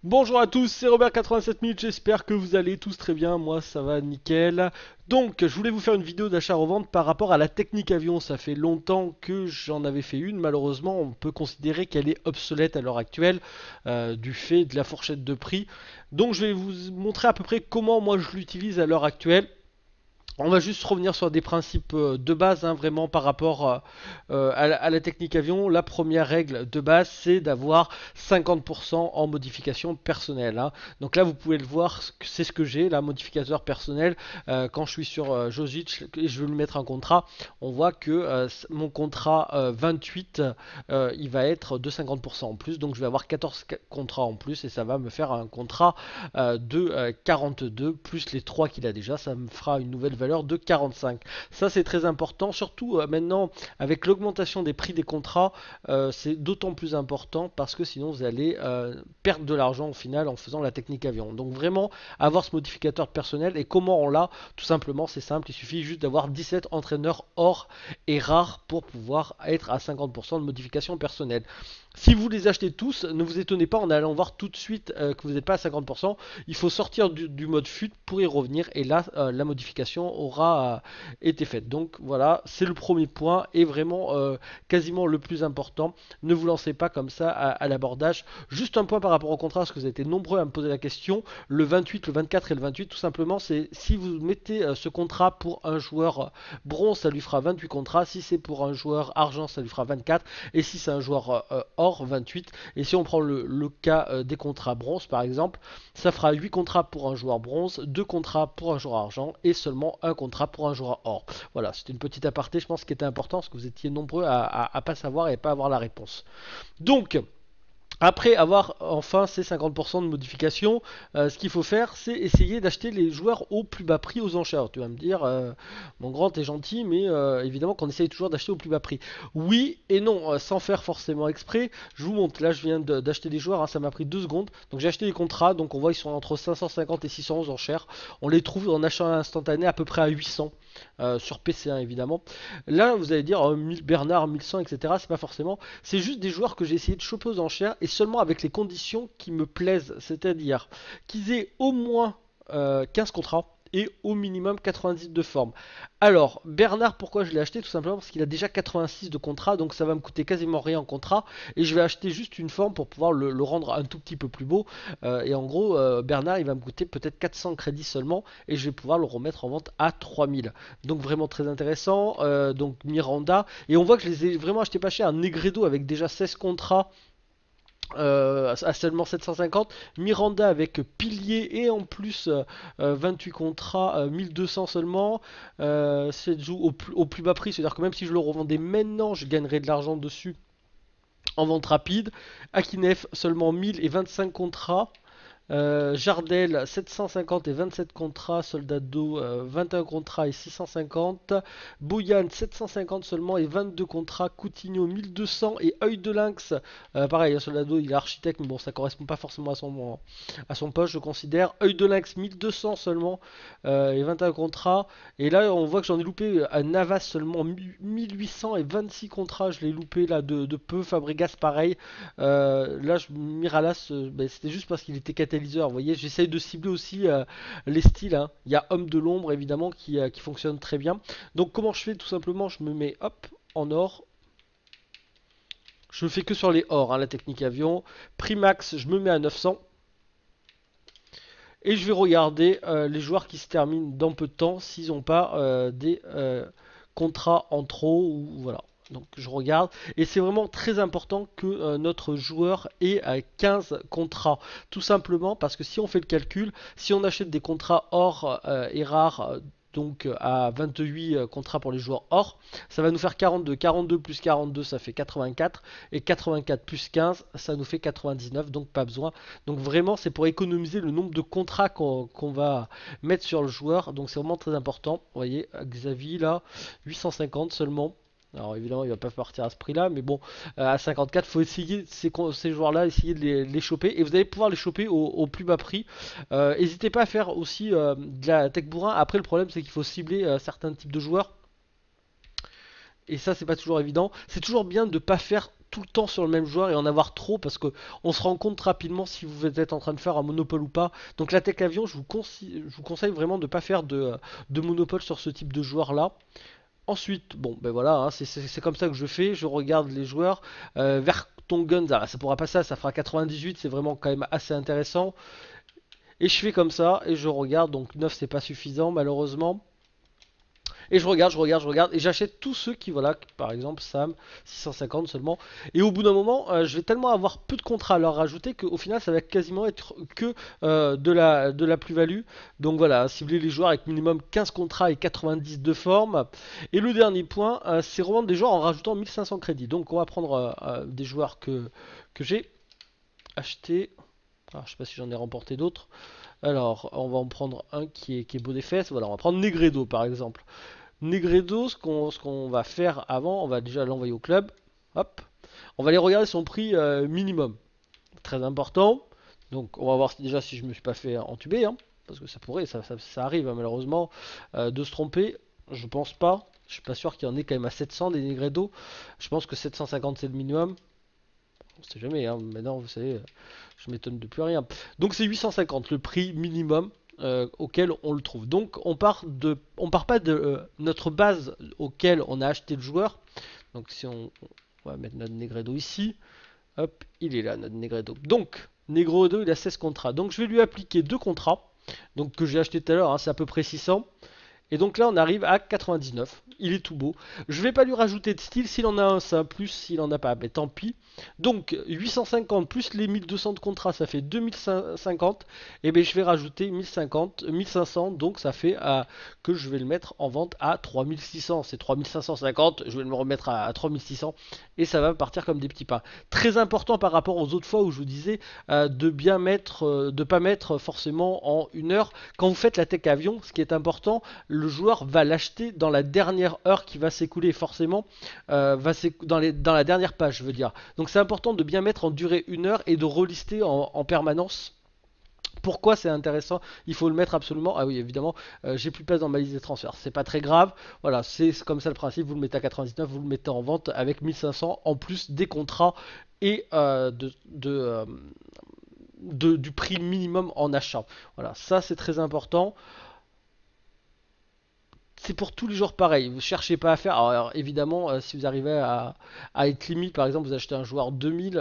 Bonjour à tous, c'est Robert87000, j'espère que vous allez tous très bien, moi ça va nickel. Donc je voulais vous faire une vidéo d'achat-revente par rapport à la technique avion, ça fait longtemps que j'en avais fait une, malheureusement on peut considérer qu'elle est obsolète à l'heure actuelle du fait de la fourchette de prix. Donc je vais vous montrer à peu près comment moi je l'utilise à l'heure actuelle. On va juste revenir sur des principes de base, hein, vraiment par rapport à la technique avion. La première règle de base, c'est d'avoir 50% en modification personnelle, hein. Donc là, vous pouvez le voir, c'est ce que j'ai, la modificateur personnel. Quand je suis sur Josic et je veux lui mettre un contrat, on voit que mon contrat 28, il va être de 50% en plus. Donc je vais avoir 14 contrats en plus et ça va me faire un contrat de 42 plus les 3 qu'il a déjà. Ça me fera une nouvelle valeur de 45. Ça c'est très important, surtout maintenant avec l'augmentation des prix des contrats, c'est d'autant plus important parce que sinon vous allez perdre de l'argent au final en faisant la technique avion. Donc vraiment avoir ce modificateur personnel. Et comment on l'a? Tout simplement, c'est simple, il suffit juste d'avoir 17 entraîneurs or et rares pour pouvoir être à 50% de modification personnelle. Si vous les achetez tous, ne vous étonnez pas en allant voir tout de suite que vous n'êtes pas à 50%. Il faut sortir du mode FUT pour y revenir et là la modification aura été faite. Donc voilà, c'est le premier point et vraiment quasiment le plus important. Ne vous lancez pas comme ça à l'abordage. Juste un point par rapport au contrat, parce que vous avez été nombreux à me poser la question. Le 28, le 24 et le 28, tout simplement, c'est si vous mettez ce contrat pour un joueur bronze, ça lui fera 28 contrats. Si c'est pour un joueur argent, ça lui fera 24. Et si c'est un joueur or, 28. Et si on prend le cas des contrats bronze, par exemple, ça fera 8 contrats pour un joueur bronze, 2 contrats pour un joueur argent et seulement un contrat pour un joueur or. Voilà, c'était une petite aparté, je pense, qui était important parce que vous étiez nombreux à pas savoir et pas avoir la réponse. Donc, après avoir enfin ces 50% de modification, ce qu'il faut faire, c'est essayer d'acheter les joueurs au plus bas prix aux enchères. Tu vas me dire, mon grand, t'es gentil, mais évidemment qu'on essaye toujours d'acheter au plus bas prix. Oui et non, sans faire forcément exprès. Je vous montre, là je viens d'acheter des joueurs, hein, ça m'a pris 2 secondes. Donc j'ai acheté les contrats, donc on voit ils sont entre 550 et 600 aux enchères. On les trouve en achat instantané à peu près à 800 sur PC1 évidemment. Là vous allez dire Bernard 1100 etc. C'est pas forcément. C'est juste des joueurs que j'ai essayé de choper aux enchères et seulement avec les conditions qui me plaisent, c'est-à-dire qu'ils aient au moins 15 contrats et au minimum 90 de forme. Alors, Bernard, pourquoi je l'ai acheté? Tout simplement parce qu'il a déjà 86 de contrat, donc ça va me coûter quasiment rien en contrat, et je vais acheter juste une forme pour pouvoir le rendre un tout petit peu plus beau. Et en gros, Bernard, il va me coûter peut-être 400 crédits seulement, et je vais pouvoir le remettre en vente à 3000. Donc vraiment très intéressant. Donc Miranda, et on voit que je les ai vraiment achetés pas cher. Un Negredo avec déjà 16 contrats à seulement 750. Miranda avec pilier et en plus 28 contrats, 1200 seulement. C'est joue au plus bas prix, c'est-à-dire que même si je le revendais maintenant, je gagnerais de l'argent dessus en vente rapide. Akinef seulement 1000 et 25 contrats. Jardel 750 et 27 contrats, Soldado 21 contrats et 650, Boyan 750 seulement et 22 contrats, Coutinho 1200 et Œil de Lynx, pareil, Soldado il est architecte mais bon ça correspond pas forcément à son poste je considère, Œil de Lynx 1200 seulement et 21 contrats, et là on voit que j'en ai loupé à Navas seulement 1800 et 26 contrats, je l'ai loupé là de peu, Fabregas pareil, là Miralas c'était juste parce qu'il était catalyseur. Vous voyez, j'essaye de cibler aussi les styles, hein. Il y a Homme de l'ombre évidemment qui fonctionne très bien. Donc comment je fais? Tout simplement, je me mets hop en or. Je fais que sur les ors, hein, la technique avion. Prix max, je me mets à 900. Et je vais regarder les joueurs qui se terminent dans peu de temps s'ils n'ont pas des contrats en trop ou voilà. Donc je regarde et c'est vraiment très important que notre joueur ait 15 contrats. Tout simplement parce que si on fait le calcul, si on achète des contrats or et rares donc à 28 contrats pour les joueurs or, ça va nous faire 42. 42 plus 42 ça fait 84 et 84 plus 15 ça nous fait 99, donc pas besoin. Donc vraiment c'est pour économiser le nombre de contrats qu'on va mettre sur le joueur, donc c'est vraiment très important. Vous voyez Xavi là 850 seulement. Alors évidemment, il va pas partir à ce prix-là, mais bon, à 54, il faut essayer ces joueurs-là, essayer de les choper, et vous allez pouvoir les choper au plus bas prix. N'hésitez pas à faire aussi de la tech bourrin. Après, le problème, c'est qu'il faut cibler certains types de joueurs, et ça, c'est pas toujours évident. C'est toujours bien de ne pas faire tout le temps sur le même joueur et en avoir trop parce que on se rend compte rapidement si vous êtes en train de faire un monopole ou pas. Donc la tech avion, je vous conseille vraiment de ne pas faire de monopole sur ce type de joueur là. Ensuite, bon, ben voilà, hein, c'est comme ça que je fais. Je regarde les joueurs. Vertonghen, ça pourra pas ça fera 98, c'est vraiment quand même assez intéressant. Et je fais comme ça, et je regarde. Donc 9, c'est pas suffisant, malheureusement. Et je regarde, et j'achète tous ceux qui, voilà, par exemple Sam, 650 seulement. Et au bout d'un moment, je vais tellement avoir peu de contrats à leur rajouter qu'au final, ça va quasiment être que de la plus-value. Donc voilà, cibler les joueurs avec minimum 15 contrats et 90 de forme. Et le dernier point, c'est revendre des joueurs en rajoutant 1500 crédits. Donc on va prendre des joueurs que j'ai achetés. Alors, je sais pas si j'en ai remporté d'autres. Alors, on va en prendre un qui est beau des fesses. Voilà, on va prendre Negredo par exemple. Negredo, ce qu'on va faire avant, on va déjà l'envoyer au club. Hop. On va aller regarder son prix minimum. Très important. Donc, on va voir déjà si je me suis pas fait entuber. Hein, parce que ça pourrait, ça arrive hein, malheureusement de se tromper. Je pense pas. Je suis pas sûr qu'il y en ait quand même à 700 des Negredo. Je pense que 750 c'est le minimum. On sait jamais, hein. Maintenant vous savez, je m'étonne de plus rien. Donc c'est 850 le prix minimum auquel on le trouve. Donc on part pas de notre base auquel on a acheté le joueur. Donc si on va mettre notre Negredo ici, hop, il est là notre Negredo. Donc Negredo il a 16 contrats. Donc je vais lui appliquer deux contrats. Donc que j'ai acheté tout à l'heure, hein, c'est à peu près 600. Et donc là on arrive à 99, il est tout beau. Je vais pas lui rajouter de style, s'il en a un c'est un plus, s'il en a pas, mais tant pis. Donc 850 plus les 1200 de contrat, ça fait 2050. Et bien je vais rajouter 1050, 1500, donc ça fait que je vais le mettre en vente à 3600. C'est 3550, je vais le remettre à 3600 et ça va partir comme des petits pains. Très important par rapport aux autres fois où je vous disais de bien mettre, de pas mettre forcément en une heure. Quand vous faites la tech avion, ce qui est important, le joueur va l'acheter dans la dernière heure qui va s'écouler forcément, dans la dernière page je veux dire. Donc c'est important de bien mettre en durée une heure et de relister en permanence. Pourquoi c'est intéressant? Il faut le mettre absolument. Ah oui, évidemment, j'ai plus de place dans ma liste des transferts. C'est pas très grave. Voilà, c'est comme ça le principe. Vous le mettez à 99, vous le mettez en vente avec 1500 en plus des contrats et du prix minimum en achat. Voilà, ça c'est très important. C'est pour tous les joueurs pareil. Vous cherchez pas à faire. Alors, évidemment, si vous arrivez à être limite, par exemple, vous achetez un joueur 2000,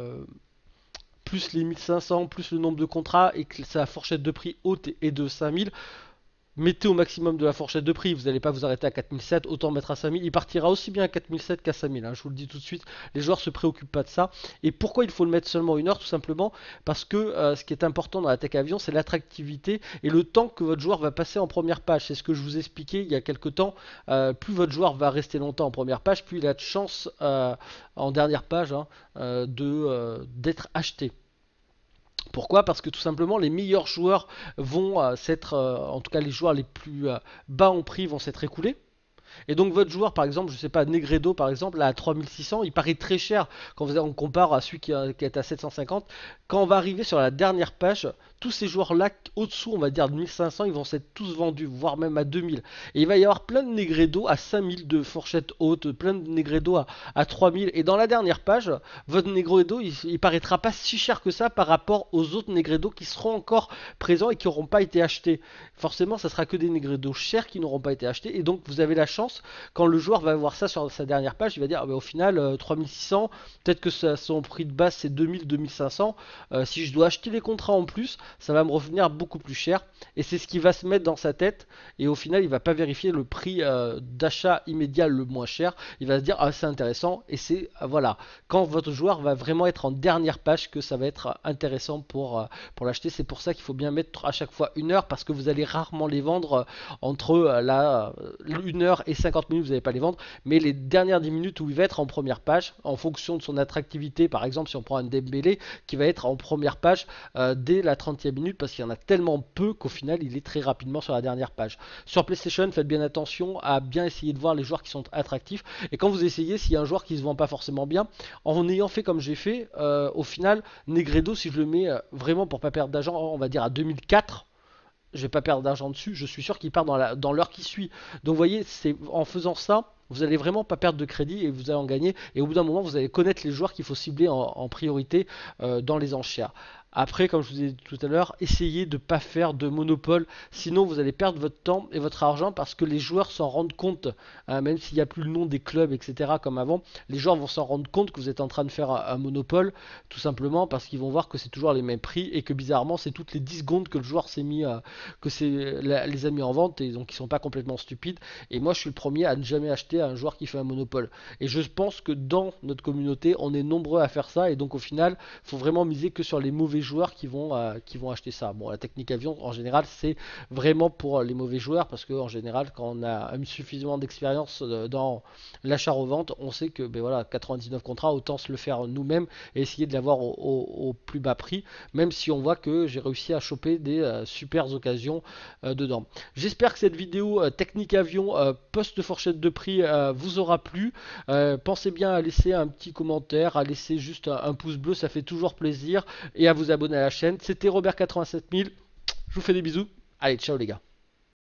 plus les 1500, plus le nombre de contrats, et que sa fourchette de prix haute est de 5000, mettez au maximum de la fourchette de prix. Vous n'allez pas vous arrêter à 4007, autant mettre à 5000. Il partira aussi bien à 4007 qu'à 5000. Hein, je vous le dis tout de suite. Les joueurs se préoccupent pas de ça. Et pourquoi il faut le mettre seulement une heure? Tout simplement parce que ce qui est important dans la tech avion, c'est l'attractivité et le temps que votre joueur va passer en première page. C'est ce que je vous expliquais il y a quelques temps. Plus votre joueur va rester longtemps en première page, plus il a de chances en dernière page hein, d'être acheté. Pourquoi? Parce que tout simplement les meilleurs joueurs vont s'être, en tout cas les joueurs les plus bas en prix vont s'être écoulés. Et donc votre joueur, par exemple, je sais pas, Negredo par exemple, là à 3600, il paraît très cher quand on compare à celui qui est à 750. Quand on va arriver sur la dernière page, tous ces joueurs-là, au-dessous, on va dire de 1500, ils vont s'être tous vendus, voire même à 2000. Et il va y avoir plein de Negredo à 5000 de fourchette haute, plein de Negredo à 3000. Et dans la dernière page, votre Negredo, il paraîtra pas si cher que ça par rapport aux autres Negredo qui seront encore présents et qui n'auront pas été achetés. Forcément, ça sera que des Negredo chers qui n'auront pas été achetés. Et donc, vous avez la chance, quand le joueur va voir ça sur sa dernière page, il va dire, ah bah, au final, 3600, peut-être que son prix de base c'est 2000, 2500. Si je dois acheter les contrats en plus, ça va me revenir beaucoup plus cher. Et c'est ce qui va se mettre dans sa tête. Et au final, il va pas vérifier le prix d'achat immédiat le moins cher. Il va se dire, ah c'est intéressant. Et c'est, voilà, quand votre joueur va vraiment être en dernière page que ça va être intéressant pour l'acheter. C'est pour ça qu'il faut bien mettre à chaque fois une heure, parce que vous allez rarement les vendre entre la 1 heure et 50 minutes, vous n'allez pas les vendre. Mais les dernières 10 minutes où il va être en première page, en fonction de son attractivité, par exemple si on prend un Dembélé qui va être en première page dès la 30e minute, parce qu'il y en a tellement peu qu'au final il est très rapidement sur la dernière page. Sur PlayStation, faites bien attention à bien essayer de voir les joueurs qui sont attractifs, et quand vous essayez, s'il y a un joueur qui se vend pas forcément bien, en ayant fait comme j'ai fait, au final Negredo, si je le mets vraiment pour pas perdre d'argent, on va dire à 2004, je vais pas perdre d'argent dessus, je suis sûr qu'il part dans l'heure qui suit. Donc vous voyez, c'est en faisant ça, vous allez vraiment pas perdre de crédit et vous allez en gagner. Et au bout d'un moment, vous allez connaître les joueurs qu'il faut cibler en priorité dans les enchères. Après, comme je vous ai dit tout à l'heure, essayez de ne pas faire de monopole, sinon vous allez perdre votre temps et votre argent parce que les joueurs s'en rendent compte, hein, même s'il n'y a plus le nom des clubs, etc. comme avant, les joueurs vont s'en rendre compte que vous êtes en train de faire un monopole, tout simplement parce qu'ils vont voir que c'est toujours les mêmes prix et que bizarrement c'est toutes les 10 secondes que le joueur s'est mis, les a mis en vente et donc ils sont pas complètement stupides. Et moi je suis le premier à ne jamais acheter un joueur qui fait un monopole. Et je pense que dans notre communauté, on est nombreux à faire ça et donc au final, il faut vraiment miser que sur les mauvais joueurs qui vont acheter ça. Bon, la technique avion, en général, c'est vraiment pour les mauvais joueurs parce qu'en général, quand on a suffisamment d'expérience dans l'achat-revente, on sait que ben voilà, 99 contrats, autant se le faire nous-mêmes et essayer de l'avoir au plus bas prix, même si on voit que j'ai réussi à choper des super occasions dedans. J'espère que cette vidéo technique avion post-fourchette de prix vous aura plu. Pensez bien à laisser un petit commentaire, à laisser juste un pouce bleu, ça fait toujours plaisir, et à vous abonner à la chaîne. C'était Robert 87 000, je vous fais des bisous, allez ciao les gars.